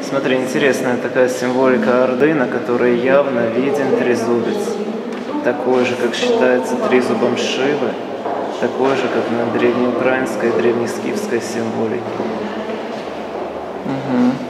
Смотри, интересная такая символика Орды, на которой явно виден трезубец. Такой же, как считается трезубом Шивы, такой же, как на древнеукраинской и древнескифской символике. Угу.